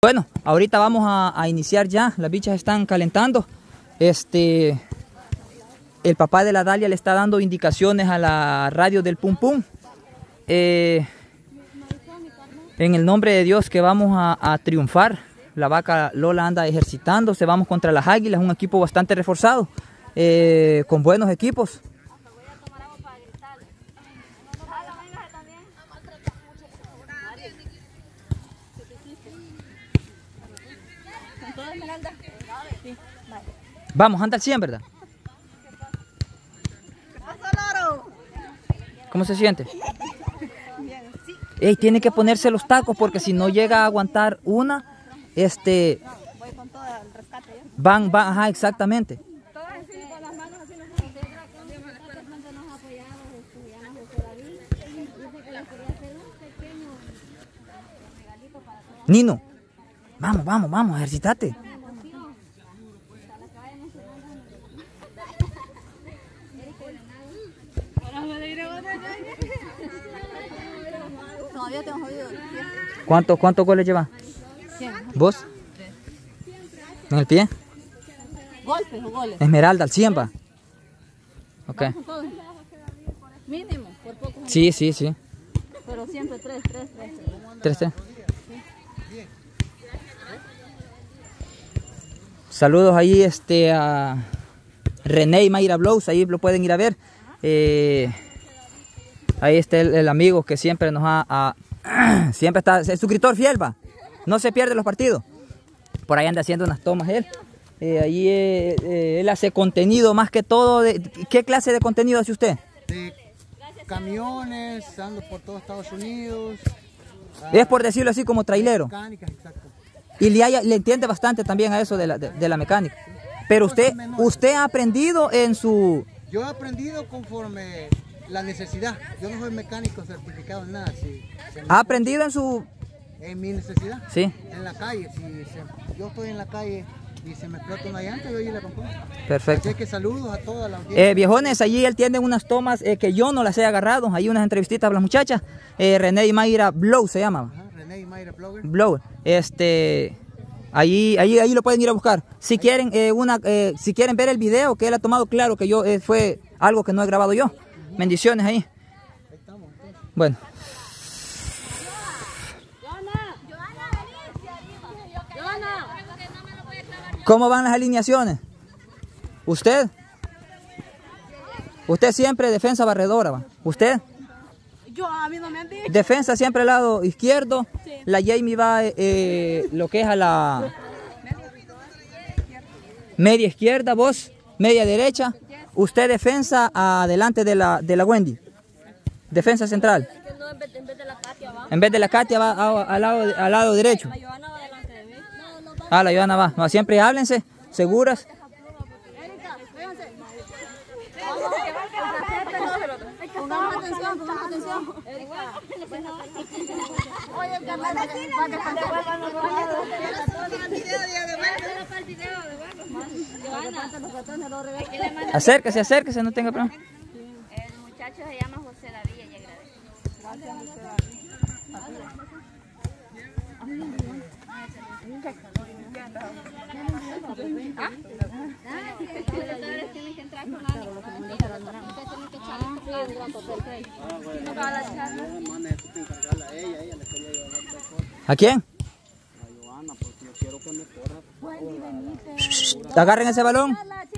Bueno, ahorita vamos a iniciar ya, las bichas están calentando. El papá de la Dalia le está dando indicaciones a la radio del Pum Pum. En el nombre de Dios que vamos a triunfar. La vaca Lola anda ejercitándose, vamos contra las águilas, un equipo bastante reforzado, con buenos equipos. Vamos, anda al 100, ¿verdad? ¿Cómo se siente? Ey, tiene que ponerse los tacos porque si no llega a aguantar una, voy con todo el rescate, ¿ya? Van, ajá, exactamente. Nino, vamos, ejercitate. ¿Cuántos goles lleva? 100. ¿Vos? ¿En el pie? ¿Golpes o goles? Esmeralda, al 100 va. Ok. Mínimo, por poco. Sí. Pero siempre 3. 3. Saludos ahí a René y Mayra Blows, ahí lo pueden ir a ver. Ahí está el amigo que siempre nos siempre está, es suscriptor fiel, va. No se pierde los partidos. Por ahí anda haciendo unas tomas él. Ahí él hace contenido más que todo. ¿Qué clase de contenido hace usted? De camiones, ando por todo Estados Unidos. Es por decirlo así como trailero. Mecánicas, exacto. Y le entiende bastante también a eso de la mecánica. Pero usted ha aprendido en su... Yo he aprendido conforme la necesidad. Yo no soy mecánico certificado en nada. ¿Ha aprendido en su...? En mi necesidad. Sí. En la calle. Yo estoy en la calle y se me explota una llanta, yo allí la compongo. Perfecto. Así que saludos a toda la audiencia. Viejones, allí él tiene unas tomas que yo no las he agarrado. Hay unas entrevistitas a las muchachas. René y Mayra Blow se llama. Ajá, René y Mayra Blogger. Blower. Ahí lo pueden ir a buscar. Si quieren si quieren ver el video que él ha tomado, claro que yo fue algo que no he grabado yo. Bendiciones ahí. Bueno. ¿Cómo van las alineaciones? ¿Usted siempre defensa barredora, ¿va? ¿Usted? Yo, a mí no me han dicho. Defensa siempre al lado izquierdo. Sí. La Jamie va lo que es a la media izquierda, vos media derecha. Usted defensa adelante de la Wendy. Defensa central. En vez de la Katia va al lado derecho. La Joana va. No, siempre háblense, seguras. Pongamos atención. Acérquese, no tenga problema. El muchacho se llama José David y agradece. Gracias, José David. Tienen que entrar con ¿A quién? A Joana, porque yo quiero que me corra. Agarren ese balón.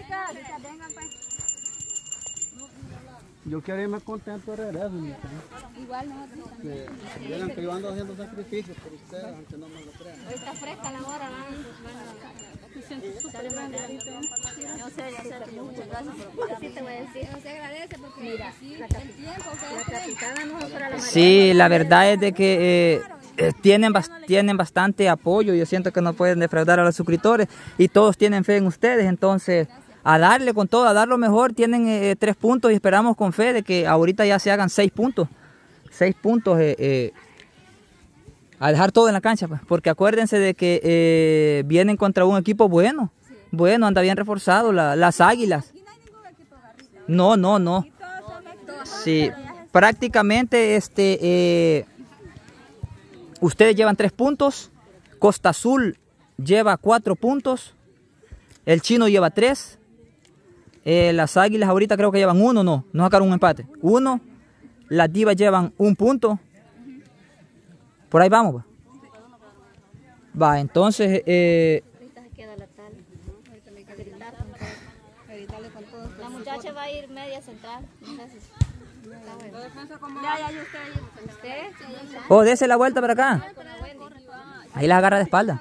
Yo quiero irme contento de regreso. Igual nosotros también. Vieran que yo ando haciendo sacrificios por ustedes, aunque no me lo crean. Hoy está fresca la hora, Yo sé, muchas gracias por así te voy a decir, no se agradece porque mira, el tiempo que la capitana no fuera la Sí, la verdad es de que tienen bastante apoyo. Yo siento que no pueden defraudar a los suscriptores y todos tienen fe en ustedes, entonces a darle con todo, a dar lo mejor. Tienen 3 puntos y esperamos con fe de que ahorita ya se hagan 6 puntos. 6 puntos a dejar todo en la cancha, pues, porque acuérdense de que vienen contra un equipo bueno. Bueno, anda bien reforzado, las Águilas. No. Sí, prácticamente ustedes llevan 3 puntos Costa Azul lleva 4 puntos. El Chino lleva 3. Las Águilas ahorita creo que llevan 1, no sacaron un empate. 1. Las Divas llevan 1 punto. Por ahí vamos. Va, entonces... La muchacha va a ir media central. Oh, dése la vuelta para acá. Ahí las agarra de espalda.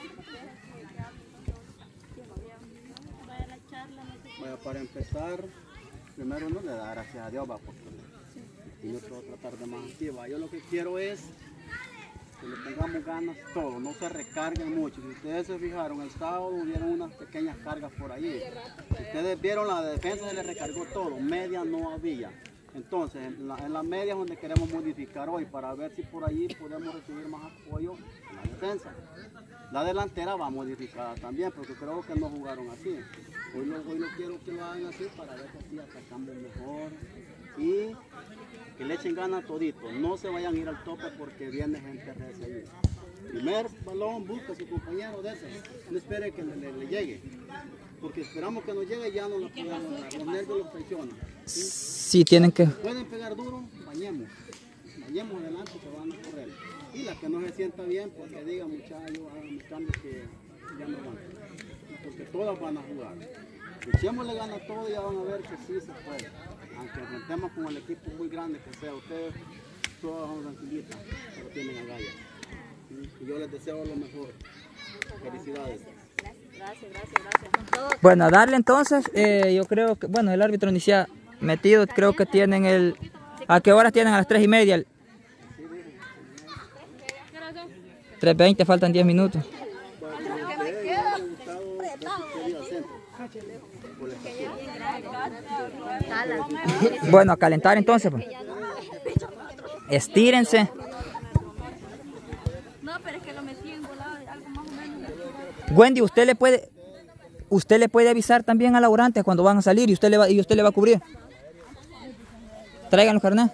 Bueno, para empezar, primero uno le da gracias a Dios, va, porque y yo quiero tratar de más activa. Yo lo que quiero es que le tengamos ganas todo, no se recarguen mucho. Si ustedes se fijaron, el sábado hubieron unas pequeñas cargas por ahí. Si ustedes vieron, la defensa se le recargó todo, media no había. Entonces, en la media es donde queremos modificar hoy, para ver si por allí podemos recibir más apoyo en la defensa. La delantera va modificada también, porque creo que no jugaron así. Hoy lo quiero que lo hagan así, para ver que así atacamos mejor. Y que le echen ganas todito, no se vayan a ir al tope porque viene gente recia ahí. Primer balón, busca a su compañero de esas, no espere que le llegue, porque esperamos que nos llegue y ya no lo podemos dar, los nervios los traicionan. Sí, tienen que... Pueden pegar duro, bañemos adelante que van a correr. Y la que no se sienta bien, porque diga muchachos, hagan los cambios que ya no van, porque todas van a jugar. Echémosle ganas a todo y ya van a ver que sí se puede. Aunque enfrentemos con el equipo muy grande que sea, ustedes todos son tranquilitas, pero tienen agallas. Y yo les deseo lo mejor. Felicidades. Gracias. Bueno, a darle entonces, yo creo que, bueno, el árbitro ni se ha metido, creo que tienen el... ¿A qué horas tienen? A las 3:30. 3:20, faltan 10 minutos. Bueno, a calentar entonces, pues. Estírense. No, pero es que lo metí en volado, algo más o menos. Wendy, usted le puede avisar también a Laurante cuando van a salir y usted le va a cubrir. Traigan los carnés.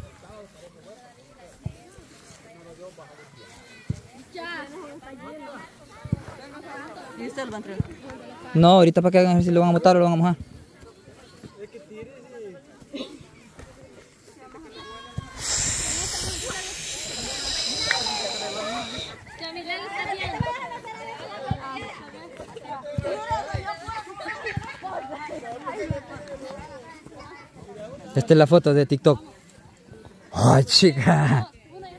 ¿Y usted lo va a entregar? No, ahorita para que hagan si lo van a botar o lo van a mojar. Esta es la foto de TikTok. ¡Ay, chica!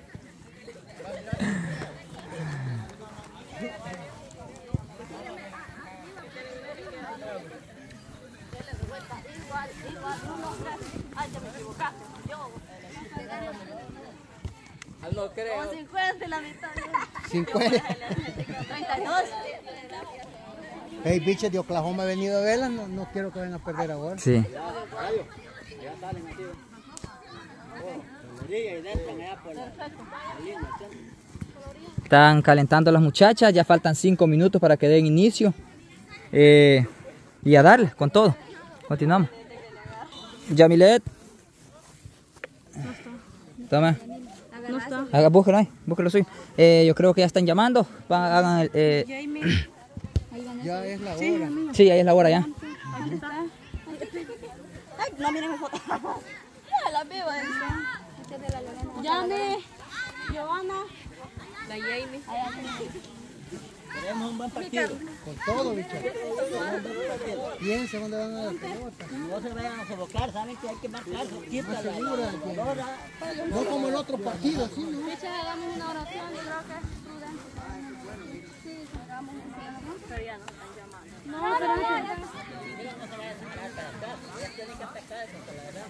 No creo. 50 la mitad. 50. 32. Hey, bichos de Oklahoma he venido a verla, no quiero que vayan a perder ahora. Sí. Están calentando las muchachas, ya faltan 5 minutos para que den inicio. Y a darle con todo. Continuamos. Yamilet. Toma. No está. Haga, búsquelo ahí, búsquelo suyo. Yo creo que ya están llamando. Hagan el, Ya es la hora. sí, ahí es la hora ya. Ay, no miren mi foto. La viva. Yane, Giovanna, la Jamie. Queremos un buen partido. Con todo, bicho. Piensa dónde van a dar pelota. No se vayan a sofocar, saben que hay que marcar. No como el otro partido, ¿sí? ¿No? Hagamos una oración, yo creo que es prudente. Sí, hagamos una oración. Pero ya no están llamando. No, pero No se vayan a separar para acá. Ellos tienen que atacar eso, la verdad.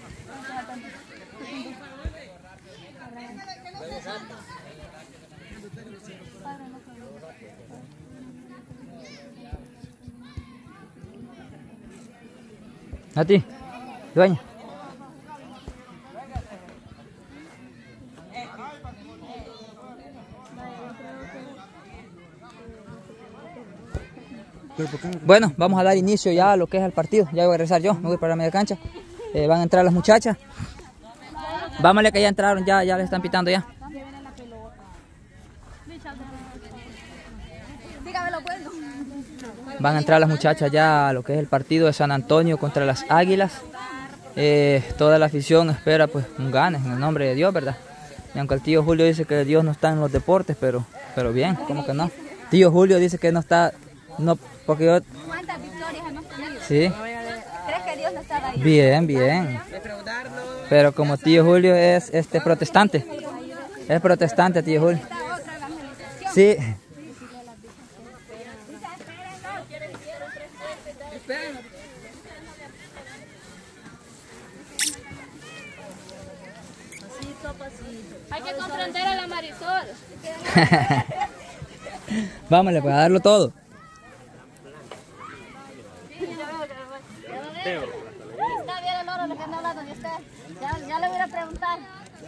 A ti, dueña. Bueno, vamos a dar inicio ya a lo que es el partido. Ya voy a regresar yo, me voy para la media cancha. Van a entrar las muchachas. Vámonos que ya entraron, ya les están pitando ya. Dígame lo bueno. Van a entrar las muchachas ya a lo que es el partido de San Antonio contra las Águilas. Toda la afición espera pues un gane en el nombre de Dios, ¿verdad? Y aunque el tío Julio dice que Dios no está en los deportes, pero bien, ¿cómo que no? Tío Julio dice que no está, no, porque yo... ¿Cuántas victorias hemos tenido? Sí. ¿Crees que Dios no estaba ahí? Bien. Pero como tío Julio es protestante. Es protestante, tío Julio. Otra evangelización. Sí. Hay que comprender a la Marisol. Vámonos, pues a darlo todo. Está bien el oro lo que anda hablando de usted. Ya le voy a preguntar.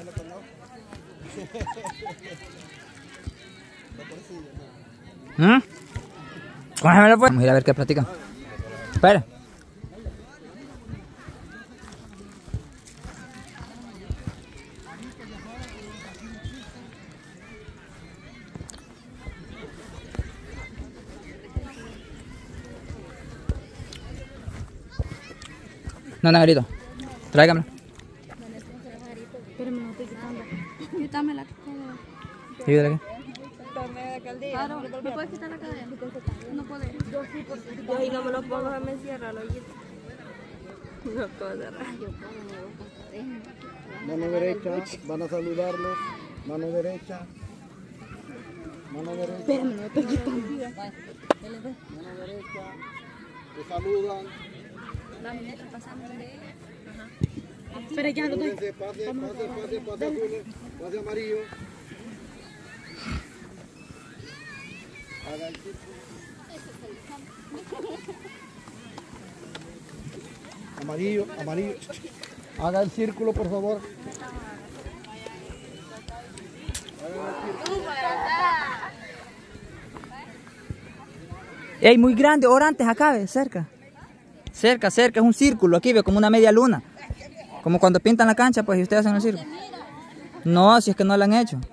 Cógemelo, pues. Vamos a ir a ver qué platican. Espera. No, Negrito. Tráigamelo. Pero me lo estoy quitando. Quítame la cadena. Ayúdale aquí. Claro, ¿me puedes quitar la cadena? No puedo. Yo sí, porque Yo ahí no me lo pongo, me cierra, lo oído. No puedo cerrar. Mano derecha, van a saludarlos. Mano derecha. Mano derecha. Espérame, no estoy quitando. Mano derecha. Te saludan. Pero ya no estoy. Pase azul, pase amarillo. Haga el círculo. Amarillo. Haga el círculo, por favor. ¡Ey, muy grande! Orantes acá, ve, cerca. Cerca, es un círculo. Aquí ve como una media luna. Como cuando pintan la cancha, pues, y ustedes hacen el círculo. No, si es que no lo han hecho.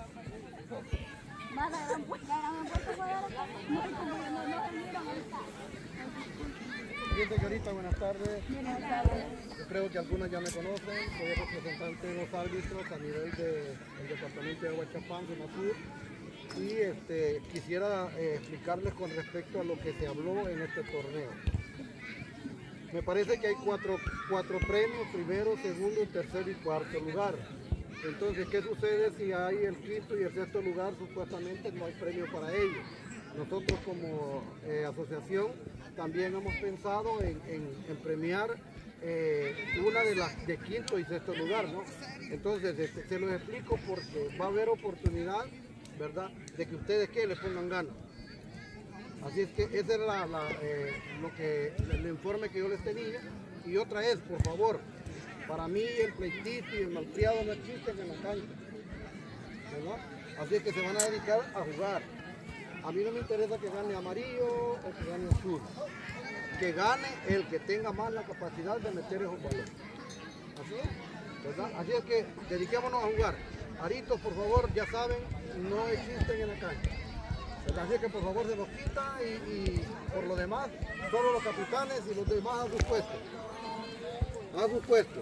Bien, señorita, buenas tardes. Yo creo que algunas ya me conocen. Soy el representante de los árbitros a nivel del departamento de Aguachapán, de Sur. Y quisiera explicarles con respecto a lo que se habló en este torneo. Me parece que hay cuatro premios, primero, segundo, tercer y cuarto lugar. Entonces, ¿qué sucede si hay el quinto y el sexto lugar? Supuestamente no hay premio para ellos. Nosotros como asociación también hemos pensado en premiar una de las de quinto y sexto lugar, ¿no? Entonces, se los explico porque va a haber oportunidad, ¿verdad?, de que ustedes le pongan ganas. Así es que ese es el informe que yo les tenía. Y otra es, por favor, para mí el pleitito y el malcriado no existen en la cancha, ¿verdad? Así es que se van a dedicar a jugar. A mí no me interesa que gane amarillo o que gane azul. Que gane el que tenga más la capacidad de meter esos balones. Así es, ¿verdad? Así es que dediquémonos a jugar. Aritos, por favor, ya saben, no existen en la cancha. Así que por favor se los quita y por lo demás, solo los capitanes y los demás a sus puestos. A sus puestos.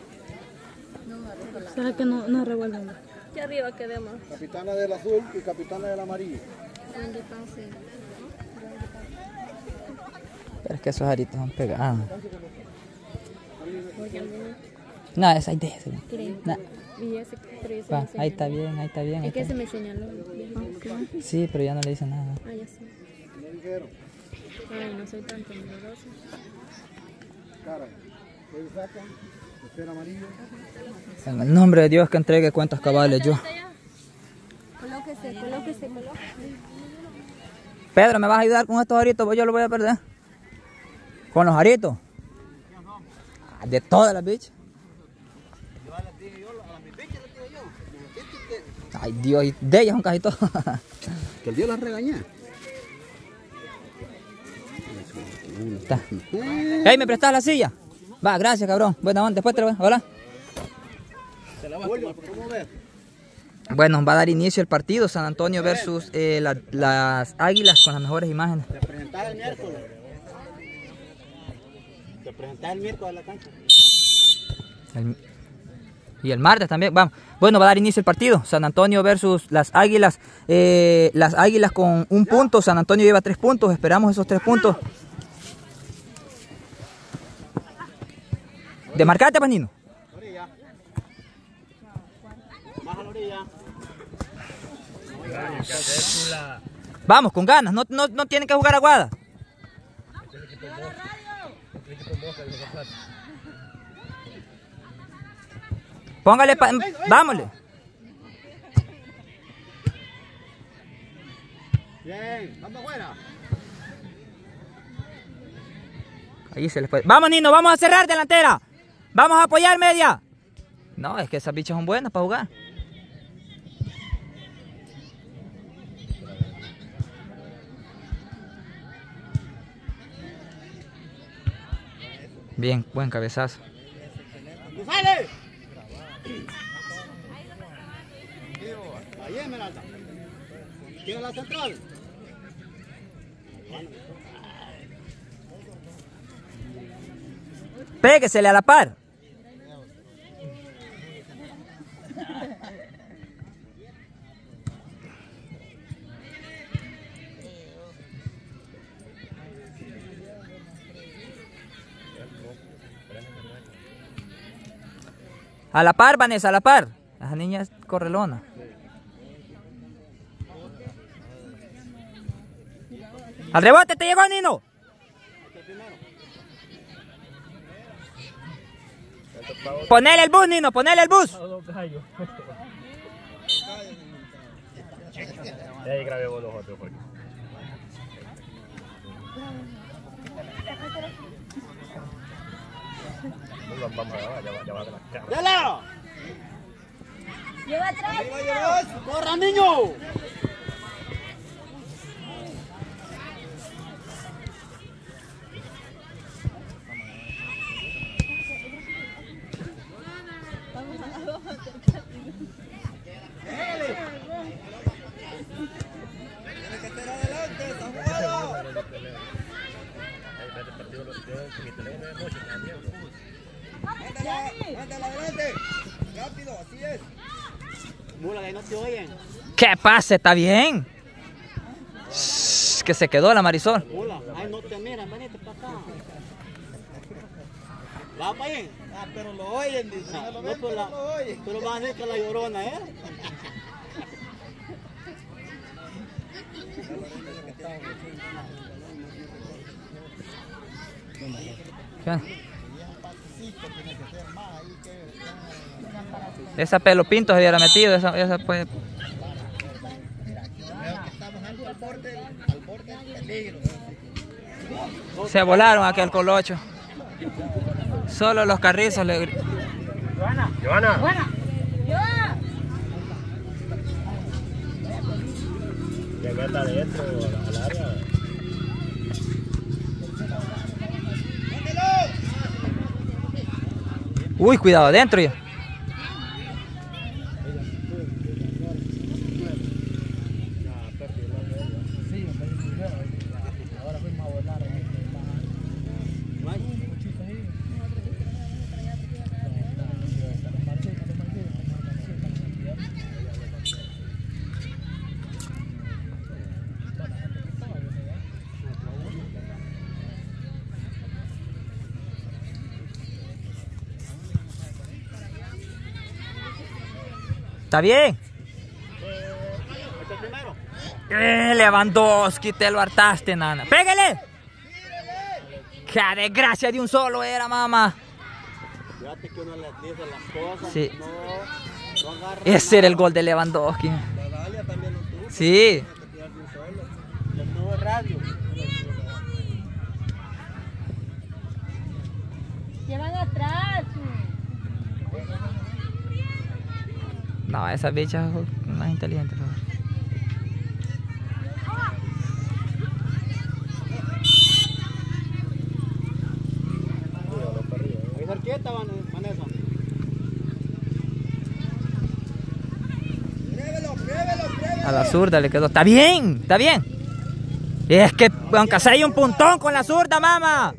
¿Será que no revuelven? Aquí arriba quedemos. Capitana del azul y capitana del amarillo. Pero es que esos aritos son pegados. No, esa hay de ese. No. Va, ahí está bien, ahí está bien. Es que se me señaló. Sí, pero ya no le dice nada. Ah, ya sé. ¿No dijeron? Ay, no soy tan temblorosa. Cara, ¿qué sacan? Espera amarillo. En el nombre de Dios que entregue cuentas cabales yo. Colóquese. Pedro, ¿me vas a ayudar con estos aritos? Pues yo los voy a perder. ¿Con los aritos? De todas las bichas. Ay Dios, y de ellas son casi todas. Que el Dios las regaña. Está. Ey, ¿me prestas la silla? Va, gracias, cabrón. Bueno, después te lo voy a... Hola. ¿Cómo ves? Bueno, va a dar inicio el partido San Antonio versus las Águilas con las mejores imágenes. Te presentás el miércoles. Te presentás el miércoles a la cancha. Y el martes también. Vamos. Bueno, va a dar inicio el partido. San Antonio versus las Águilas. Las Águilas con 1 punto. San Antonio lleva 3 puntos. Esperamos esos 3 puntos. Demarcate, Panino. Orilla. Más a la orilla. Vamos, con ganas. No tienen que jugar aguada. Póngale, vámonos. Bien, vamos afuera. Ahí se les puede. Vamos, Nino, vamos a cerrar delantera. Vamos a apoyar media. No, es que esas bichas son buenas para jugar. Bien, buen cabezazo. ¡Sale! Ahí, Esmeralda. Tira la central. Péguesele a la par. A la par, Vanessa, a la par. Esa niña es correlona. Al rebote te llegó, Nino. Ponele el bus, Nino, ponele el bus. Ahí grabemos nosotros. Vamos a grabar, ya va a la cara. ¡Dela! Lleva atrás. ¡Corra, niño! Mándala adelante. Rápido, así es. Mula, que no te oyen. ¿Qué pasa? ¿Está bien? Shh, que se quedó la Marisol. Mula, ay, no te miran, venite para acá. ¿Va para allá? Ah, pero lo oyen, dice. No lo ven, pero pero lo oyen. Pero van a decir que la llorona, ¿eh? ¿Qué? Esa pelo pinto se hubiera metido, esa pues. Se volaron aquel colocho. Solo los carrizos le. Joana. Ya meta adentro al área. Uy, cuidado adentro ya. ¿Está bien? Lewandowski, te lo hartaste, nana. ¡Pégale! ¡Qué desgracia de un solo era, mamá! Fíjate que uno les dice las cosas. Sí. No agarra. Ese era el gol de Lewandowski. La Dalia también lo tuvo. Sí. El nuevo radio. Llevan atrás. No, esas bichas son más inteligentes. Ahí cerquita, Vanessa. A la zurda le quedó. Está bien, está bien. Es que aunque sea hay un puntón con la zurda, mamá.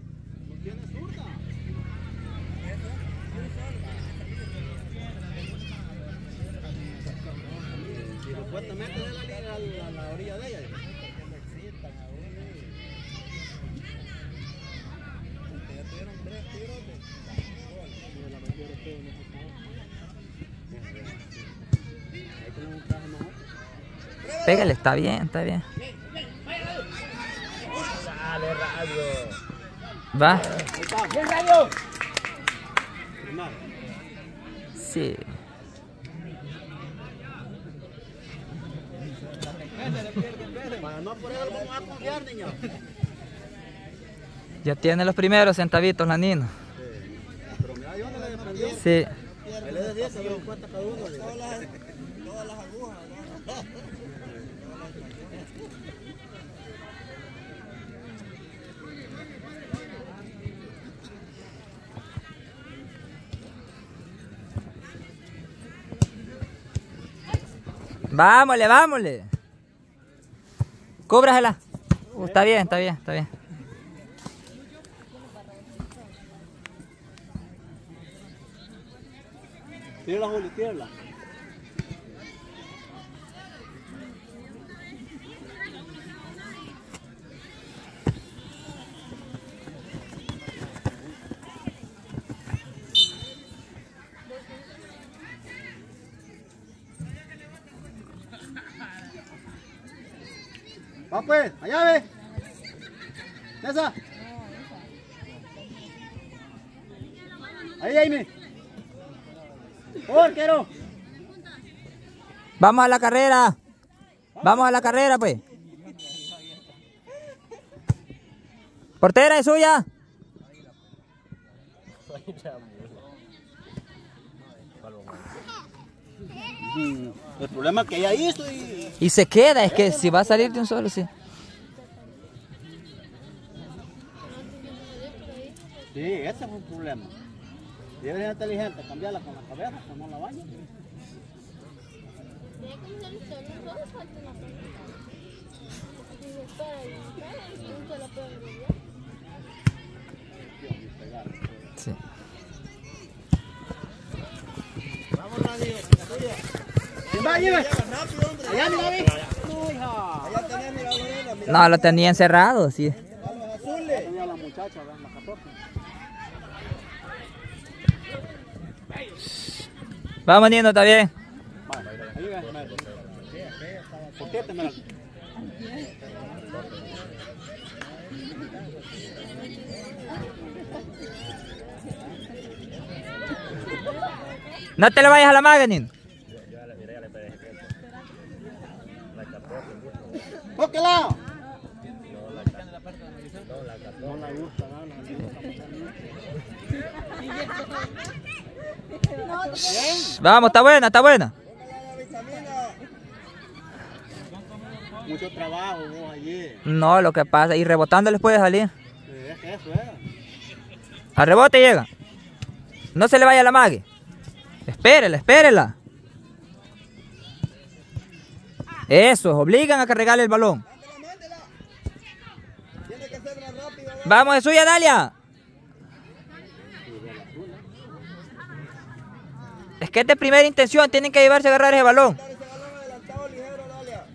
Supuestamente de la liga a la orilla de ella. Pégale, está bien, está bien. Dale, radio. Va. ¡Bien, radio! Sí. Para no por eso vamos a confiar, niño. Ya tiene los primeros centavitos la Nina. Pero mira, yo no le defendí. Sí. Él le decía, ¿sabes cuántas cada uno? Todas las agujas, ¿no? Vámonos, vámonos. Cúbrasela. Está bien, está bien, está bien. Tírala, Julio, tírala. Va pues, allá ve. Esa. Ahí, Jaime. Porquero. Vamos a la carrera. Vamos a la carrera, pues. Portera es suya. El problema es que ella hizo Y se queda, es que si va a salir de un solo, sí. Sí, ese fue un problema. Debe ser inteligente, cambiarla con la cabeza, que no la baña. Sí. Vamos, radio. ¿Quién va, Jimmy? Allá, mira, vi. No, hija. Allá tenés, mira, Lorena, mira. No, lo tenía encerrado, sí. A los azules. Tenía la muchacha, la 14. Vamos, Nino, está bien. Vale, ahí ve. ¿Por qué te me la... No te le vayas a la maga, Nino. ¿Por qué lado? No la gusta, no la gusta. Vamos, está buena, está buena. Mucho trabajo vos allí. No, lo que pasa, y rebotando les puede salir. Es que eso era. Al rebote llega. No se le vaya a la mague. Espérela, espérela. Eso, obligan a cargarle el balón. Tiene que ser más rápido. Vamos, es suya, Dalia. Es que es de primera intención, tienen que llevarse a agarrar ese balón. Ese balón adelantado ligero, Dalia.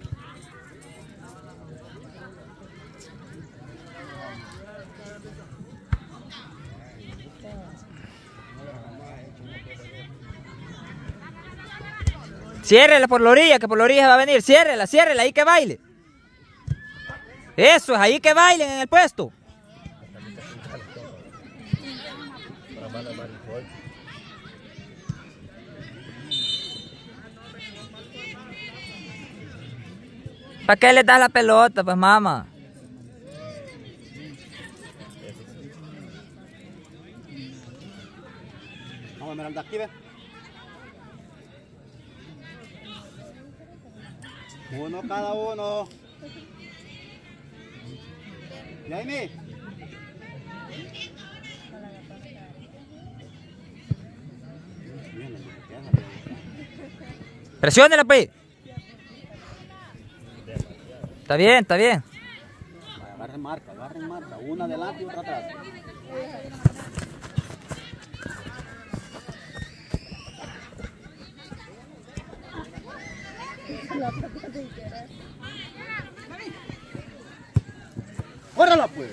Ciérrela por la orilla, que por la orilla va a venir. Ciérrela, ciérrela, ahí que baile. Eso, es ahí que bailen en el puesto. ¿Para qué le das la pelota, pues, mamá? Vamos a mirar de aquí, ve. Uno cada uno. Jaime. Presiónela, pues. Está bien, está bien. Agarren marca, una adelante y otra atrás. ¡Córrala pues!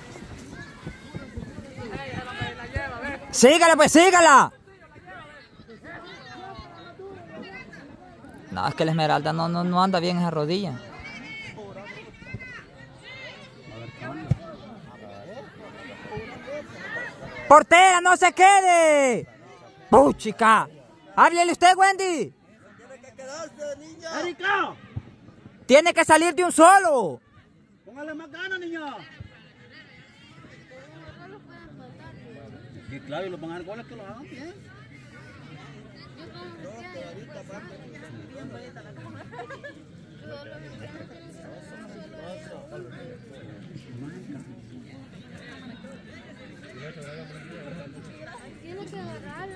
¡Sígala pues, sígala! No, es que la Esmeralda no anda bien esa rodilla. ¡Portera, no se quede! ¡Puchica! ¡Háblele usted, Wendy! Tiene que quedarse, niña. ¡Erika! ¡Tiene que salir de un solo! ¡Póngale más ganas, niña! Y claro, y los van a dar goles que los hagan bien. Tiene que agarrarla.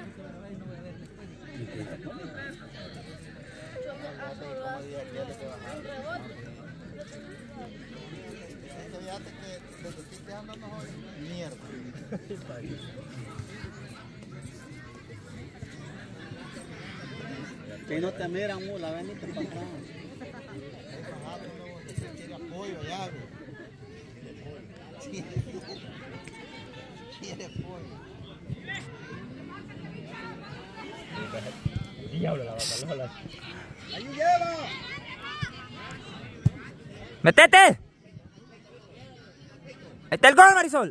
Que no te miran, la ven y te pasan. Quiere apoyo, ya. Quiere apoyo. Diablo, la bacalola. ¡Ahí lleva! ¡Metete! Ahí está el gol, Marisol.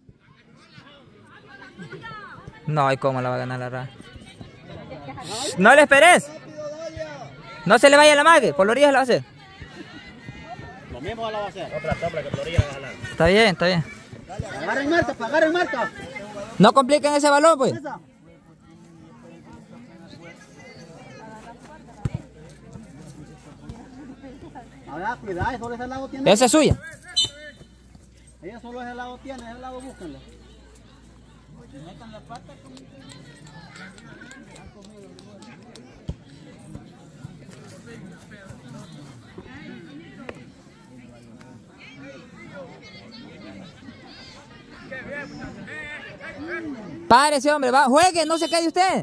No hay cómo la va a ganar la Ra. No le esperes. No se le vaya la mague, por la orilla se la va a hacer. Lo mismo la va a hacer. Sopla, que por orilla va a ganar. Está bien, está bien. Agarren marca. No compliquen ese balón, pues. Esa. Ahora, cuidado, solo ese lado tiene. Esa es suya. Ella solo ese lado tiene, ese lado búsquenlo. Metan la pata con... Párese, hombre, va, juegue, no se quede usted.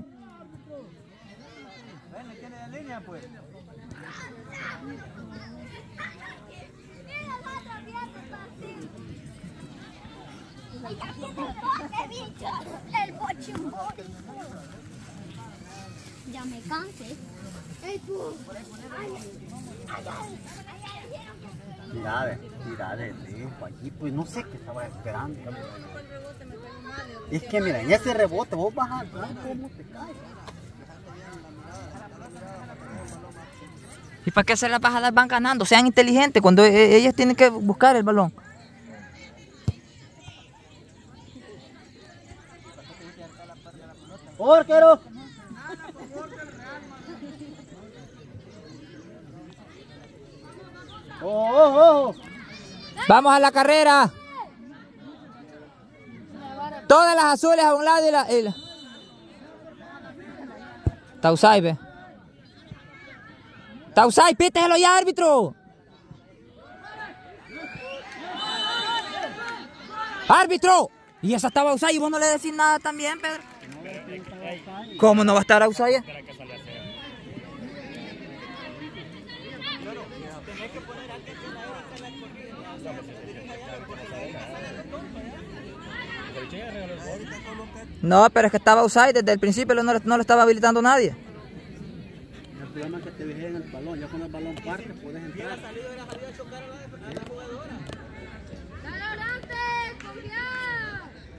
Ven, tiene de línea, pues. El bochimbo. Ya me cansé. El pu. Mira de lejos allí, pues no sé qué estaba esperando. Es que mira, en ese rebote vos vas a ver cómo te caes. ¿Y para qué se las bajadas van ganando? Sean inteligentes cuando ellas tienen que buscar el balón. ¡Porquero! ¡Oh! Vamos a la carrera. Todas las azules a un lado y la... Tausay, ve. Tausay, píteselo ya, árbitro. ¡Árbitro! Y esa estaba Usay y vos no le decís nada también, Pedro. ¿Cómo no va a estar Usay? No, pero es que estaba Usay desde el principio, no lo estaba habilitando nadie. El problema es que te vigían en el balón, ya cuando el balón parte puedes entrar. Dale adelante, confiar.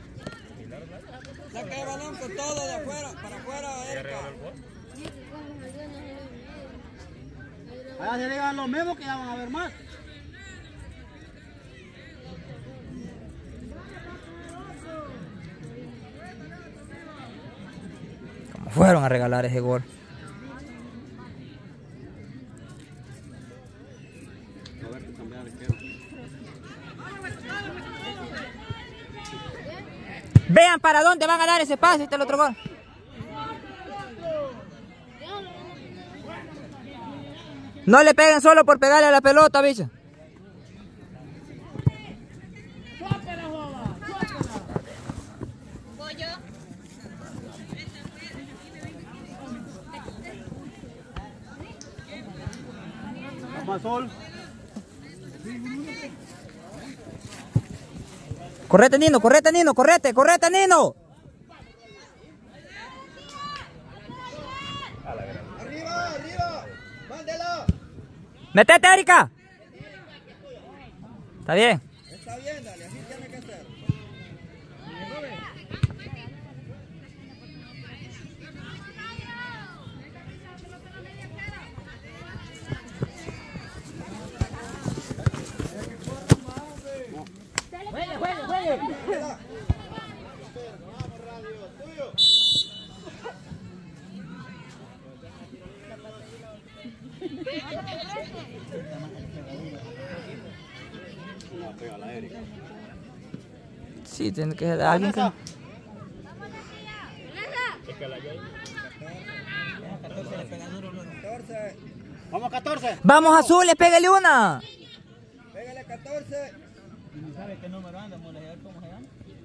Saca el balón con todo de afuera, para afuera, Erika. Ahora se digan los mismos que ya van a ver más. Como fueron a regalar ese gol. Vean para dónde van a dar ese pase, este es el otro gol. No le peguen solo por pegarle a la pelota, bicho. azul. Correte, Nino, correte, Nino, correte, correte, Nino. Arriba, arriba. Mándela. Metete, Erika. Está bien. Está bien, dale, así tiene que ser. Juegue, juegue, juegue. Sí, tiene que ser alguien que... Vamos 14. Vamos, Azules, pégale una. Pégale 14. ¿Sabe qué número anda? ¿Cómo se llama?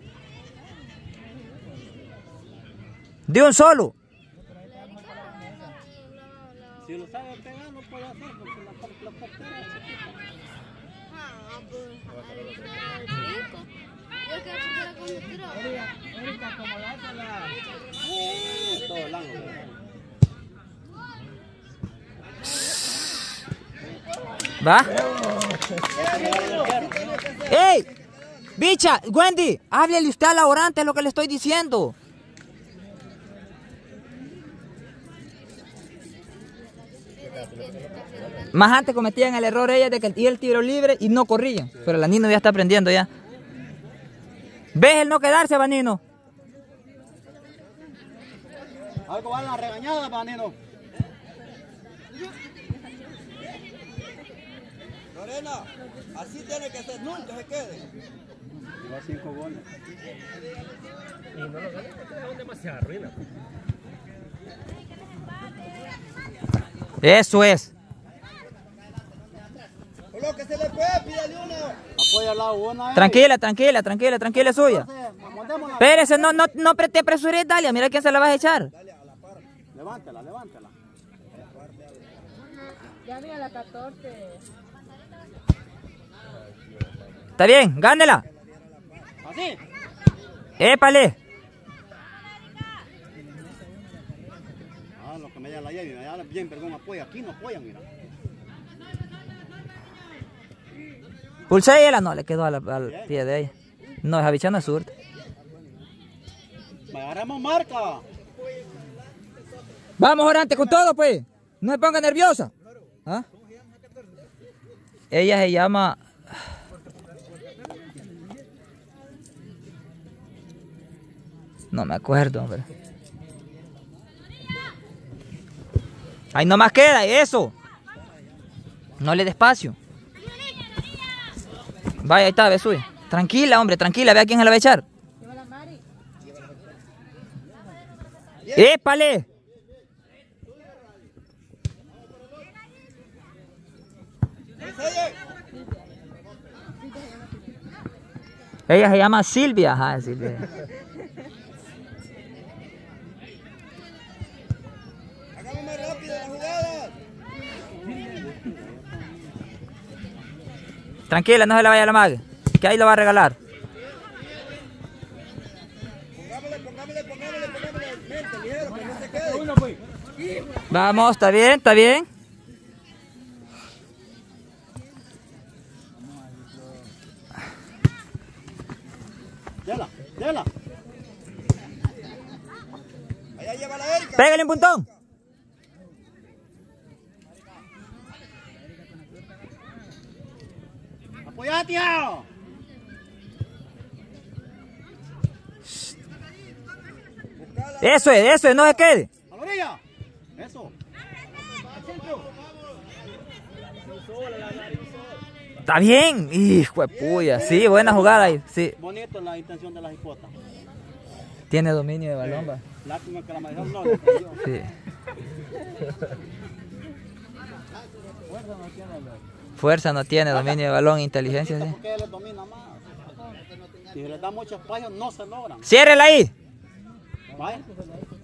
De un solo. Si lo sabe pegar, no puede hacer porque la portera es chiquita. Erika, como la hace la... Todo el ángulo. ¿Va? ¡Ey! Bicha, Wendy, háblele usted a la orante, es lo que le estoy diciendo. Más antes cometían el error ellas de que el tiro libre y no corrían. Pero la Nino ya está aprendiendo ya. ¿Ves el no quedarse, Vanino? Algo van las regañadas, Vanino. Lorena, así tiene que ser, nunca se quede. Lleva 5 goles. Y no lo ganan porque son demasiada ruina. Eso es. Por lo que se le puede, pídale uno. Apoya al lado una. Tranquila, tranquila, tranquila, tranquila, es suya. Mandémosla. Espérese, no te apresures, Dalia. Mira quién se la vas a echar. Levántela, levántela. Ya vi a la 14. Está bien, gánela. Así. Épale. Ah, lo que me da la llave, allá bien, perdón, apoya. Aquí no apoyan, mira. Pulséela, no, le quedó al pie de ella. No, esa bicha no es surta. Agarramos marca. Vamos, orante, con todo, pues. No se ponga nerviosa. ¿Ah? Ella se llama... No me acuerdo, hombre. Ahí nomás queda, eso. No le despacio. Vaya, ahí está, ve suya. Tranquila, hombre, tranquila, ve a quién se la va a echar. ¡Épale! Ella se llama Silvia, ajá, Silvia. Hagamos más rápido la jugada. Tranquila, no se la vaya a la mague, que ahí lo va a regalar. Pongámosle. Mente, ligero, que no se quede. Vamos, está bien, está bien. Dela. Allá lleva la Erika. Pégale un puntón. Apoya, tío. Eso es, no se quede. A la orilla. Eso. Está bien. Hijo de puya. Sí, buena jugada ahí. Sí. Bonito la intención de la hipota. Tiene dominio de balón, va. Lástima que la mayor no le cayó. Sí. Fuerza no tiene, dominio de balón, inteligencia, sí. Porque él domina más. Si le da mucho espacio, no se logran. Ciérrela ahí. Vaya.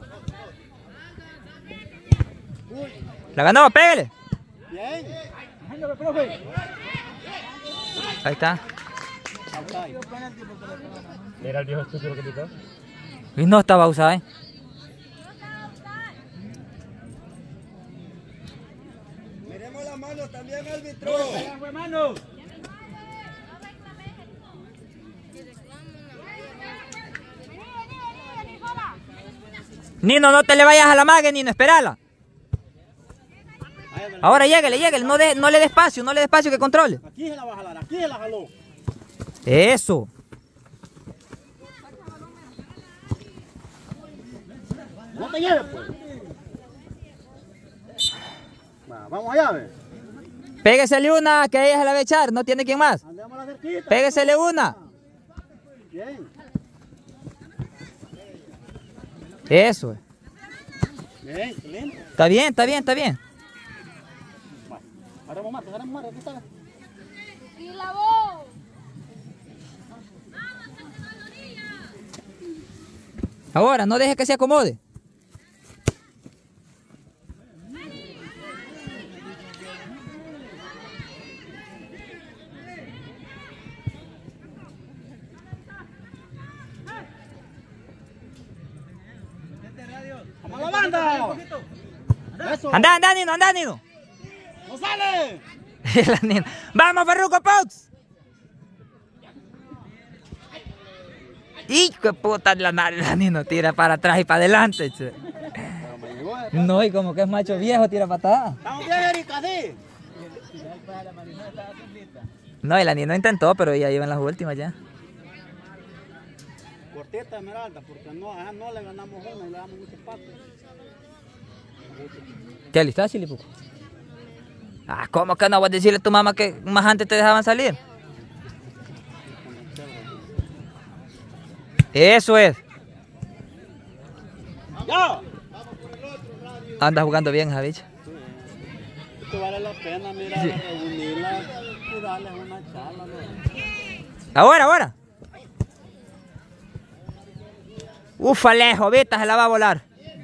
La ganó, pégale. Bien. Ahí está. Mira el viejo estúpido que pitó. Y no estaba usada, ¿eh? Miremos las manos también, árbitro. Nino, no te le vayas a la mague, Nino, espérala. Ahora lléguele, no le dé espacio, que controle. Aquí se la va a jalar, aquí se la jaló. Eso. No te lleves, pues. Vamos allá, ve. Péguesele una, que ella se la va a echar, no tiene quien más. Andémosla cerquita. Péguesele una. Bien. Eso. Bien, excelente. Está bien, está bien, está bien. Agarremos mate, aquí está. Y la voz. Ahora, no deje que se acomode. ¡Vamos a la banda! Eso. Anda, Nino. ¡No sale! La Nino. ¡Vamos, Farruko Pox! ¡Y qué puta! La Nino tira para atrás y para adelante, che. No, y como que es macho viejo, tira patada. ¡Estamos bien, Erika, sí! No, y la Nino intentó, pero ella iba en las últimas ya. Cortita, Esmeralda, porque no le ganamos una y le damos muchos patos. ¿Qué listaste, Chilipuco? Ah, ¿cómo que no vas a decirle a tu mamá que más antes te dejaban salir? Eso es. ¡Ya! Anda jugando bien, Javicha. Esto vale la pena, mira, Sí. reunirla y darles una charla, ¿no? Ahora. Ufa, lejos, Vita, se la va a volar.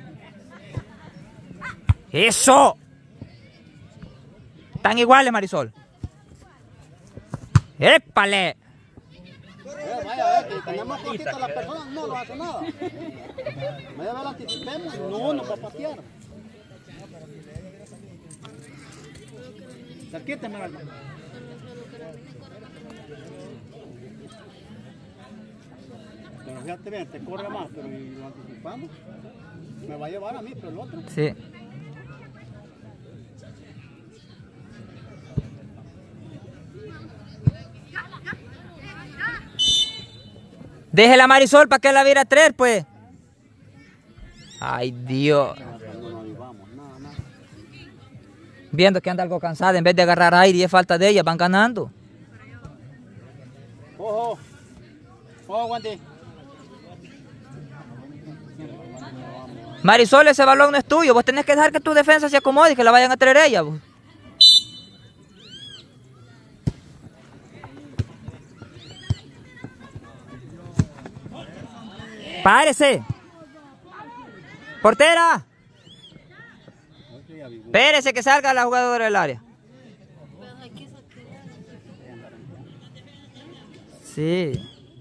¡Eso! Están iguales, Marisol. ¡Épale! Vaya, que tenemos poquito las personas, no nos hace nada. Media vez la anticipemos, no nos va a patear. Cerquita, Esmeralda. Pero fíjate bien, te corre más, pero y lo anticipamos. Me va a llevar a mí, pero el otro. Sí. Déjela, Marisol, para que la viera a traer, pues. Ay, Dios. No nos avivamos, nada. Viendo que anda algo cansada, en vez de agarrar aire y es falta de ella, van ganando. Ojo, Wendy. Marisol, ese balón no es tuyo. Vos tenés que dejar que tu defensa se acomode y que la vayan a traer ella. Vos. ¡Párese! ¡Portera! Espérese que salga la jugadora del área. Sí.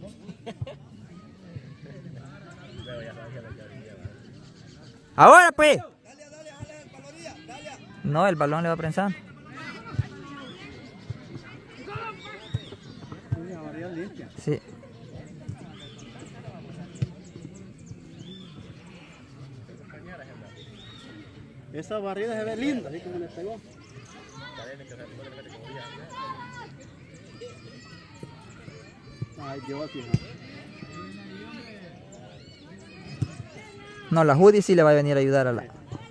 Ahora pues. No, el balón le va prensando. Sí. Esa barrida se ve linda, así como le pegó. Ay, Dios, hija. No, la Judy sí le va a venir a ayudar a la...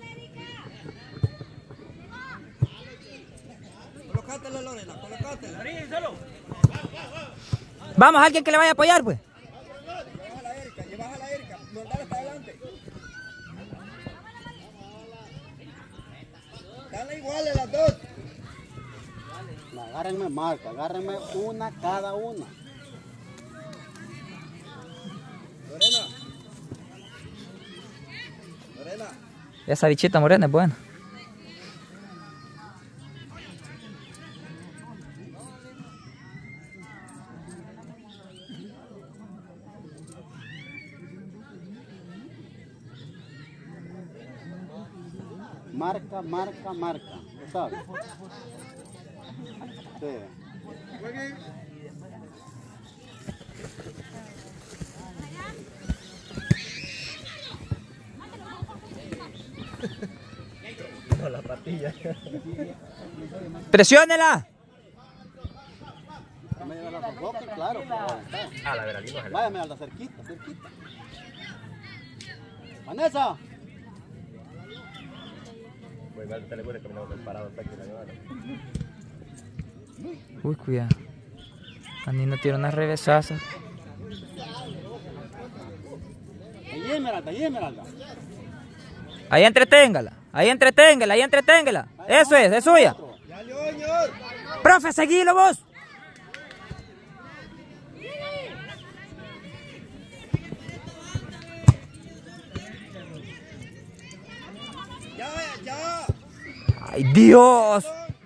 Colocátela, Lorena, colocátela. Vamos, alguien que le vaya a apoyar, pues. Llevas a la Erika, mandala para adelante. Están iguales las dos. Agárrenme marca, agárrenme una cada una. Lorena. Esa bichita morena es buena. marca, marca, marca. ¿Lo sabes? Sí. No, la patilla. ¡Presiónela! Me lleva la boca, claro. Ah, la verdad, no es el... Váyame a la cerquita, cerquita. Vanessa. Pues igual te le puede caminar parado hasta que la llevara. Uy, cuidado. Anino tiene una revesaza. Ahí Esmeralda, ahí Esmeralda. Ahí entreténgala. Ahí entreténgala, ahí entreténgala. Eso es suya. Profe, seguilo vos. ¡Ay, Dios!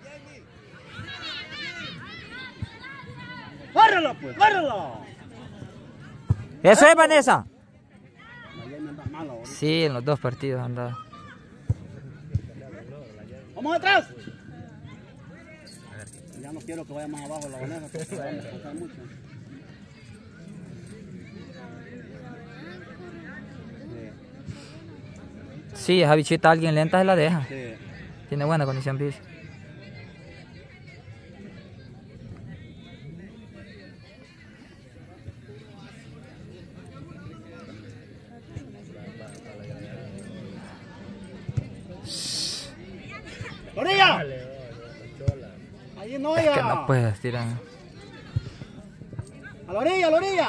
¡Bárrala, pues! ¡Bárrala! ¿Eso es, Vanessa? Miami anda mal ahora. Sí, en los dos partidos anda. ¡Vamos atrás! Ya no quiero que vaya más abajo la Vanessa porque vamos a pasar mucho. Sí, esa bichita alguien lenta se la deja. Sí. Tiene buena condición física. ¡Orilla! Ahí no, Es que no puedes tirar. ¡A la orilla, a la orilla!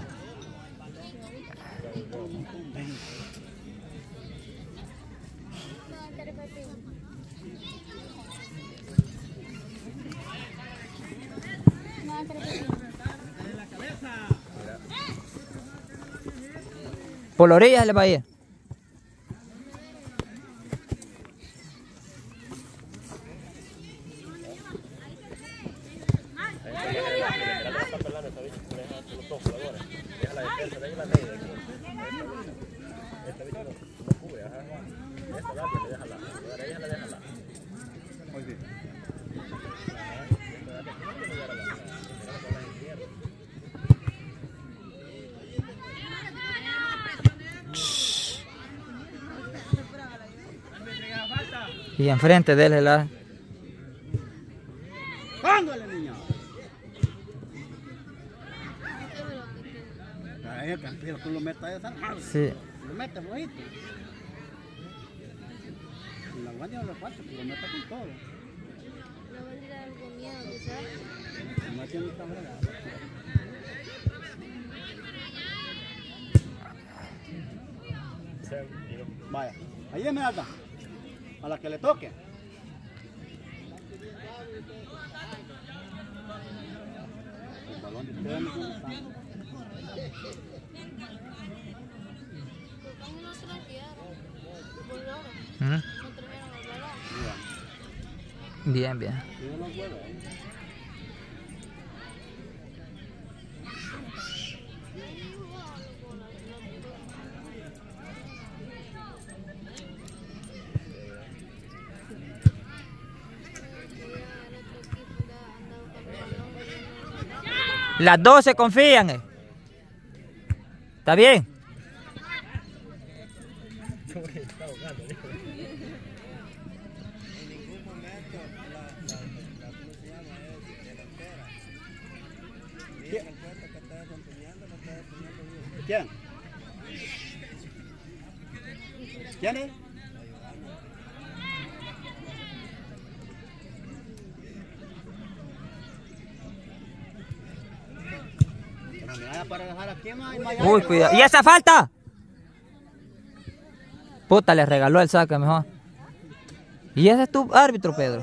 Por la orilla se le va a ir. Y enfrente de él la... ¡Póngale, niña! Ahí, tranquilo, tú lo metas desarmado. Sí. Lo metes flojito. Si la guardia no le falta, que lo metas con todo. No valdría algo miedo, ¿sabes? No tiene esta brega. Vaya, ahí Esmeralda. A la que le toque. El balón de ustedes no está. No se lo quedaron. Volaron. ¿Mm? No trajeron el balón. Bien, bien. Tiene los huevos, ¿eh? Las dos se confían. ¿Está bien? ¿Quién? ¿Quién es? Pero me vaya para dejar aquí más y más. Uy, cuidado. ¿Y esa falta? Puta, le regaló el saque mejor. ¿Y ese es tu árbitro, Pedro?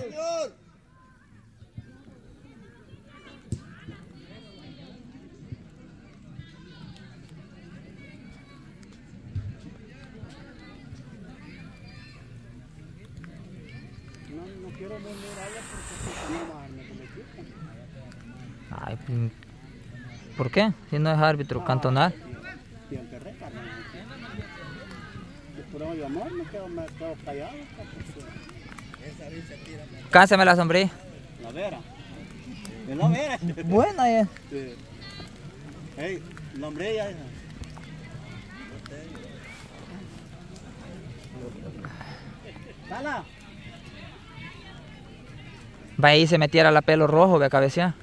No quiero volver allá porque no va a me quitan. Ay, ¿por qué? Si no es árbitro cantonal. Y el que recarga. Pero yo no, me quedo callado. Cánsame la sombrilla. La vera. Es la vera. Buena es. Sí. Hey, la sombrilla. Tala. Va ahí se metiera la pelo rojo, ve a cabecear.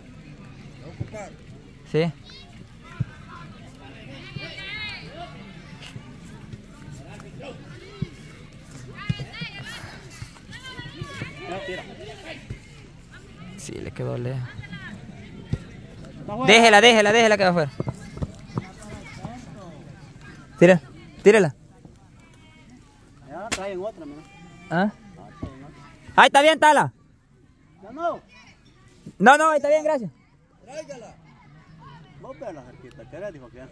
Sí. Sí, le quedó lejos. Déjela que va afuera. Tírala. Ya traen otra, mira. ¿Ah? Ahí está bien, Tala. Ya no. No, ahí está bien, gracias. Tráigala. No, pero la cerquita, ¿qué era? Dijo que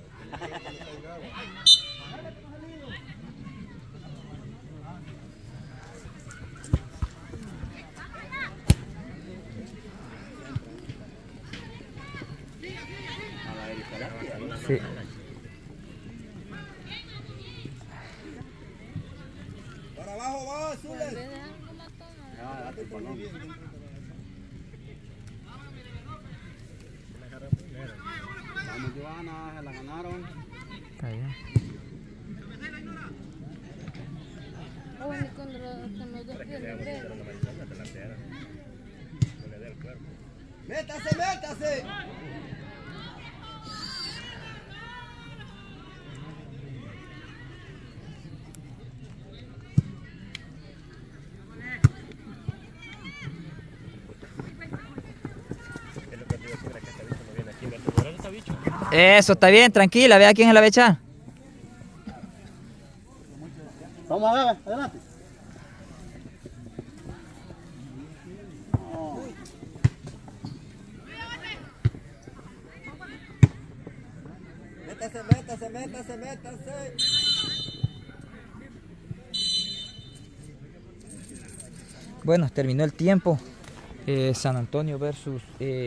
Sí. Para abajo va, Zules. ya, date el balón. Vamos, Joana, se la ganaron. Está bien. Bueno, y con los dos pies de freno. Métase. Eso, está bien, tranquila, vea quién se la va a echar. Vamos a ver, adelante. Métase. Bueno, terminó el tiempo. San Antonio versus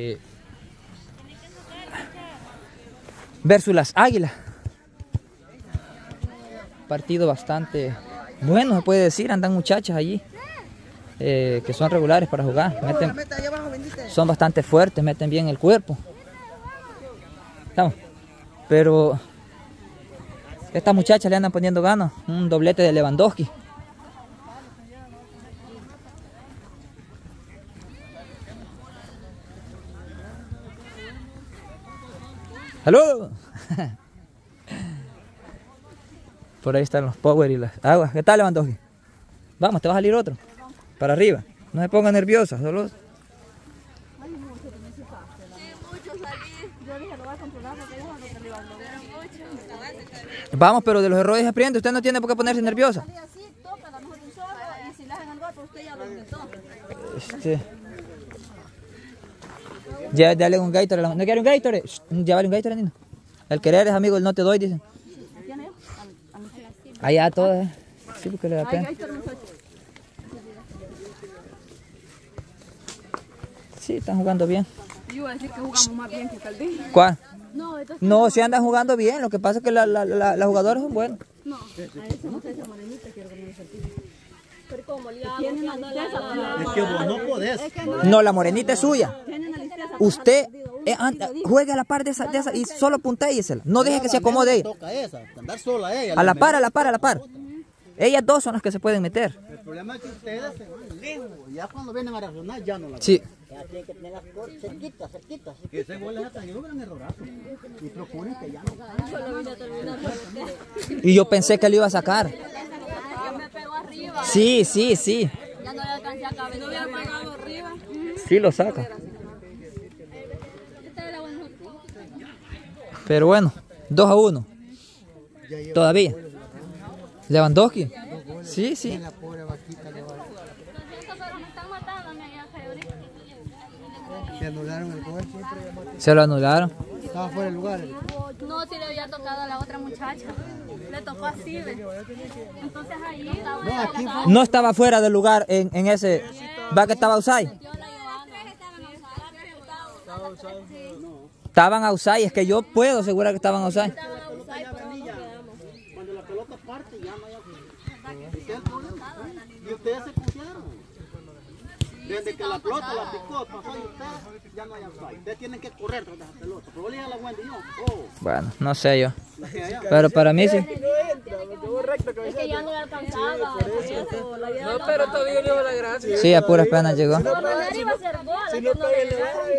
las Águilas. Partido bastante bueno, se puede decir. Andan muchachas allí que son regulares para jugar. Son bastante fuertes, meten bien el cuerpo. Estamos. Pero estas muchachas le andan poniendo ganas. Un doblete de Lewandowski. ¡Saludos! Por ahí están los power y las aguas. ¿Qué tal, Lewandowski? Vamos, te va a salir otro. Para arriba. No se ponga nerviosa. Solo... Vamos, pero de los errores se aprende. Usted no tiene por qué ponerse nerviosa. Ya, dale un Gatorade. ¿No quiere un Gatorade? Llévale un Gatorade, Nino. El querer es amigo, el no te doy, dicen. Allá todas. Sí, porque le da pena. Sí, están jugando bien. Yo iba a decir que jugamos más bien que tal día. ¿Cuál? No, No, sí andan jugando bien. Lo que pasa es que las jugadoras son buenas. no, a esa muchacha morenita quiero que me lo certifique. Pero como le hago, Tiene una listeza. Es que vos no podés. No, la morenita es suya. Tiene una listeza. Usted juegue a la par de esa y solo puntéisela. No deje que se acomode ella. Toca esa, andar sola ella. A la par. Ellas dos son las que se pueden meter. El problema es que ustedes se van lejos. Ya cuando vienen a reaccionar ya no la Sí. Ya tienen que tener las cosas cerquitas. que ese gol es hasta yo un errorazo. Y procuren que ya no. solo vine a terminar. Y yo pensé que lo iba a sacar. Me pegó arriba. Sí. Ya no le alcancé a caber. No hubiera pegado arriba. Sí lo saca. Pero bueno, 2-1. Todavía. Lewandowski. Sí. La pobre vaquita le va. Pero me están matando, me ahorita. Se anularon el gol. Se lo anularon. Estaba fuera del lugar. No, si le había tocado a la otra muchacha. Le tocó así, ¿ve? Entonces ahí estaba. No estaba fuera del lugar en ese. ¿Va que estaba outside? Estaban outside, es que yo puedo asegurar que estaban outside. Cuando la pelota parte ya no hay. ustedes se pusieron. Desde que la pelota la picó, pasó y usted, ya no hay outside. Ustedes tienen que correr tras esa pelota. Pero le a la Wendy, yo. Oh. Bueno, no sé yo. La que allá. Pero para mí sí. Es que ya no le alcanzaba. No, pero todavía no iba la gracia. Sí, a puras penas llegó. No, pero él iba a ser bola. Si que no no pegué le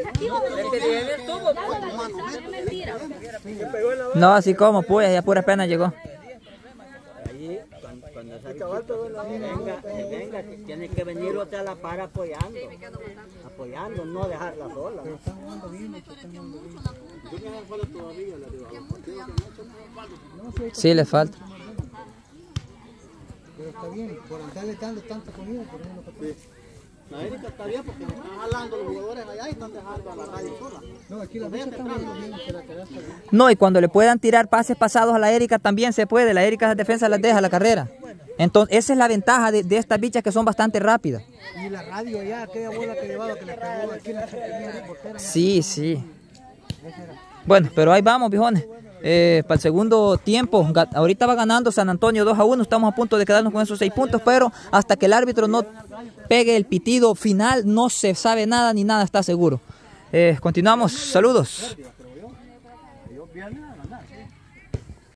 el es mentira. No, así como, pues, y a puras penas llegó. Ahí, cuando venga, tiene que venir otra a la par apoyando, no dejarla sola. Sí, le falta. Pero está bien, por andarle dando tanta comida, por ejemplo. Sí. La Erika está bien porque están jalando los jugadores allá y están dejando a la radio sola. No, aquí la bicha está bien, que la quedaste bien. No, y cuando le puedan tirar pases pasados a la Erika también se puede. La Erika de defensa las deja a la carrera. Entonces, esa es la ventaja de estas bichas que son bastante rápidas. Y la radio allá, aquella bola que llevaba que le pegó aquí en la chapería de portera. Sí, sí. Bueno, pero ahí vamos, viejones. Para el segundo tiempo, ahorita va ganando San Antonio 2-1. Estamos a punto de quedarnos con esos 6 puntos, pero hasta que el árbitro no pegue el pitido final, no se sabe nada ni nada está seguro. Continuamos. Saludos.